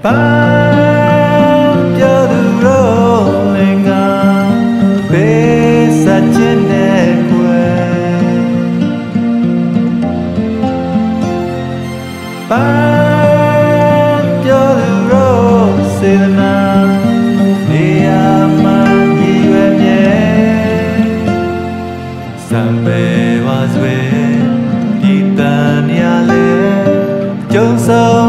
ပြောသူတို့လင်ကပေးဆက်ခြင်းနဲ့ကွယ်ပြောသူတို့စေတနာနေရာမှာရည်ရွယ်မြဲစံပေပါစွေပြည်တန်ရလေကျုံဆုံး